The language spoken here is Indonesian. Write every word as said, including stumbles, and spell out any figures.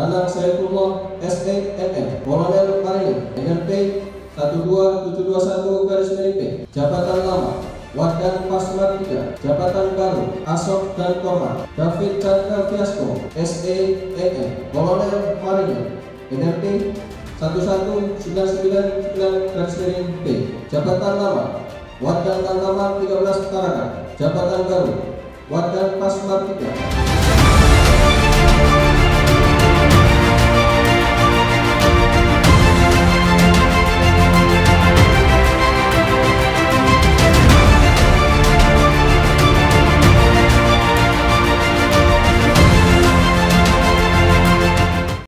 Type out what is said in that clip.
Danang Saifullah S E M M, Kolonel Marinir N R P satu dua tujuh dua satu garis miring P. Jabatan lama Wadan Pasmar tiga, jabatan baru Asok dan Korma David Chandra Fiasco S E M M, Kolonel Marinir N R P satu satu sembilan sembilan sembilan garis miring P. Jabatan lama Wadan Tantamar tiga belas Tarakan, jabatan baru Wadan Pasmar tiga.